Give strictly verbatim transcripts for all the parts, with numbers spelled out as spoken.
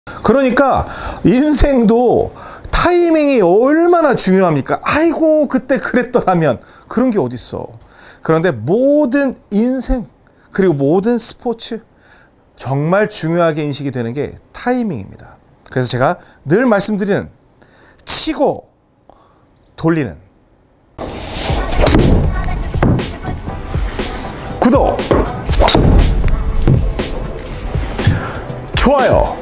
그러니까 인생도 타이밍이 얼마나 중요합니까? 아이고 그때 그랬더라면. 그런 게 어딨어. 그런데 모든 인생 그리고 모든 스포츠 정말 중요하게 인식이 되는 게 타이밍입니다. 그래서 제가 늘 말씀드리는 치고 돌리는 구독, 좋아요.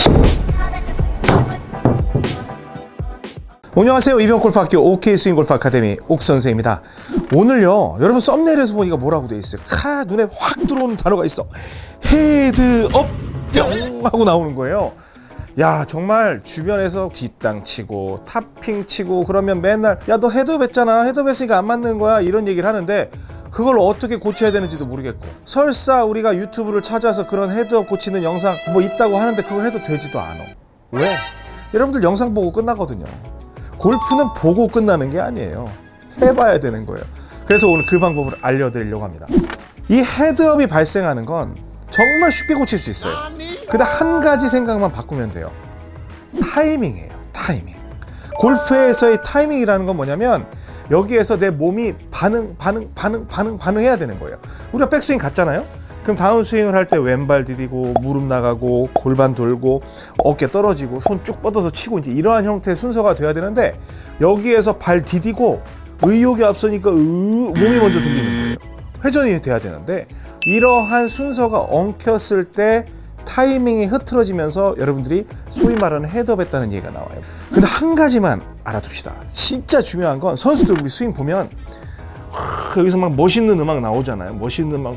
안녕하세요. 이병골프학교 오케이 스윙 골프 아카데미 옥선생입니다. 오늘요, 여러분 썸네일에서 보니까 뭐라고 돼 있어요? 카 눈에 확 들어오는 단어가 있어. 헤드업 뿅 하고 나오는 거예요. 야, 정말 주변에서 뒷땅 치고 탑핑 치고 그러면 맨날 야, 너 헤드업 했잖아, 헤드업 했으니까 안 맞는 거야, 이런 얘기를 하는데 그걸 어떻게 고쳐야 되는지도 모르겠고, 설사 우리가 유튜브를 찾아서 그런 헤드업 고치는 영상 뭐 있다고 하는데 그거 해도 되지도 않아. 왜? 여러분들 영상 보고 끝나거든요. 골프는 보고 끝나는 게 아니에요. 해봐야 되는 거예요. 그래서 오늘 그 방법을 알려드리려고 합니다. 이 헤드업이 발생하는 건 정말 쉽게 고칠 수 있어요. 근데 한 가지 생각만 바꾸면 돼요. 타이밍이에요. 타이밍. 골프에서의 타이밍이라는 건 뭐냐면 여기에서 내 몸이 반응, 반응, 반응, 반응, 반응해야 되는 거예요. 우리가 백스윙 갔잖아요? 그럼 다운 스윙을 할 때 왼발 디디고 무릎 나가고 골반 돌고 어깨 떨어지고 손 쭉 뻗어서 치고 이제 이러한 형태의 순서가 돼야 되는데 여기에서 발 디디고 의욕이 앞서니까 으, 몸이 먼저 돌리는 거예요. 회전이 돼야 되는데 이러한 순서가 엉켰을 때 타이밍이 흐트러지면서 여러분들이 소위 말하는 헤드업 했다는 얘기가 나와요. 근데 한 가지만 알아둡시다. 진짜 중요한 건 선수들 우리 스윙 보면 여기서 막 멋있는 음악 나오잖아요. 멋있는 음악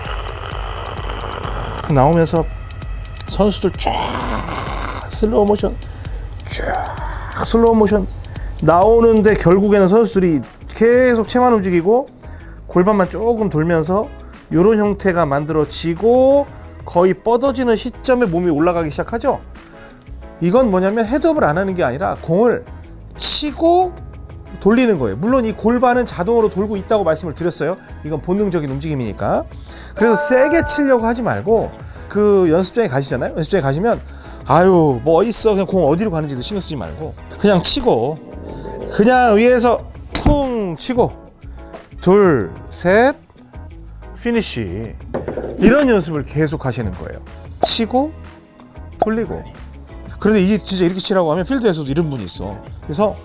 나오면서 선수들 쫙 슬로우 모션 쫙 슬로우 모션 나오는데 결국에는 선수들이 계속 채만 움직이고 골반만 조금 돌면서 이런 형태가 만들어지고 거의 뻗어지는 시점에 몸이 올라가기 시작하죠. 이건 뭐냐면 헤드업을 안 하는 게 아니라 공을 치고 돌리는 거예요. 물론 이 골반은 자동으로 돌고 있다고 말씀을 드렸어요. 이건 본능적인 움직임이니까. 그래서 세게 치려고 하지 말고 그 연습장에 가시잖아요. 연습장에 가시면 아유 뭐 있어, 그냥 공 어디로 가는지도 신경 쓰지 말고 그냥 치고 그냥 위에서 쿵 치고 둘, 셋, 피니쉬, 이런 연습을 계속 하시는 거예요. 치고 돌리고. 그런데 이게 진짜 이렇게 치라고 하면 필드에서도 이런 분이 있어. 그래서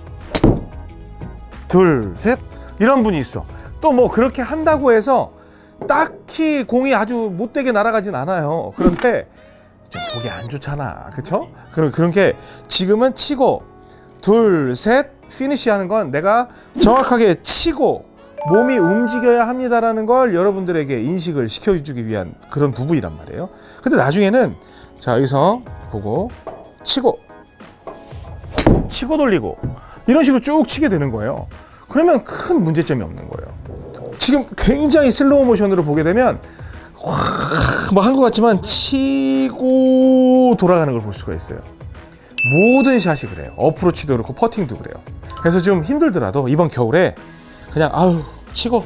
둘, 셋, 이런 분이 있어. 또 뭐 그렇게 한다고 해서 딱히 공이 아주 못되게 날아가진 않아요. 그런데 좀 보기 안 좋잖아, 그쵸? 그럼 그런 게 지금은 치고 둘, 셋, 피니쉬 하는 건 내가 정확하게 치고 몸이 움직여야 합니다라는 걸 여러분들에게 인식을 시켜주기 위한 그런 부분이란 말이에요. 근데 나중에는 자, 여기서 보고 치고 치고 돌리고 이런 식으로 쭉 치게 되는 거예요. 그러면 큰 문제점이 없는 거예요. 지금 굉장히 슬로우 모션으로 보게 되면 뭐 한 것 같지만 치고 돌아가는 걸 볼 수가 있어요. 모든 샷이 그래요. 어프로치도 그렇고 퍼팅도 그래요. 그래서 좀 힘들더라도 이번 겨울에 그냥 아우 치고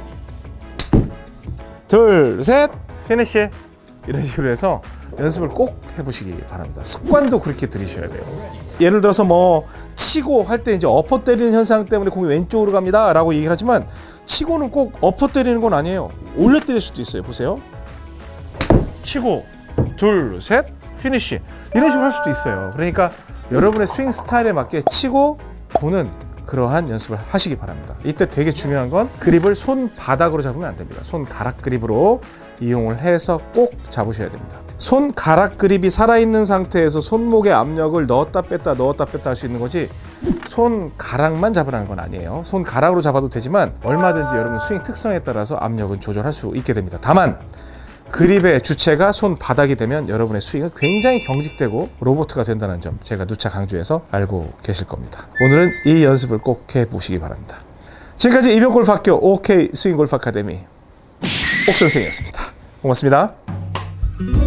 둘, 셋, 피니쉬, 이런 식으로 해서 연습을 꼭 해보시기 바랍니다. 습관도 그렇게 들이셔야 돼요. 예를 들어서 뭐 치고 할 때 이제 어퍼 때리는 현상 때문에 공이 왼쪽으로 갑니다 라고 얘기를 하지만 치고는 꼭 어퍼 때리는 건 아니에요. 올려 때릴 수도 있어요. 보세요. 치고 둘, 셋, 피니쉬, 이런 식으로 할 수도 있어요. 그러니까 여러분의 스윙 스타일에 맞게 치고 도는 그러한 연습을 하시기 바랍니다. 이때 되게 중요한 건 그립을 손바닥으로 잡으면 안 됩니다. 손가락 그립으로 이용을 해서 꼭 잡으셔야 됩니다. 손가락 그립이 살아있는 상태에서 손목에 압력을 넣었다 뺐다 넣었다 뺐다 할 수 있는 거지 손가락만 잡으라는 건 아니에요. 손가락으로 잡아도 되지만 얼마든지 여러분 스윙 특성에 따라서 압력은 조절할 수 있게 됩니다. 다만 그립의 주체가 손바닥이 되면 여러분의 스윙은 굉장히 경직되고 로보트가 된다는 점 제가 누차 강조해서 알고 계실 겁니다. 오늘은 이 연습을 꼭 해보시기 바랍니다. 지금까지 이병골프학교 오케이 스윙 골프 아카데미 옥선생이었습니다. 고맙습니다.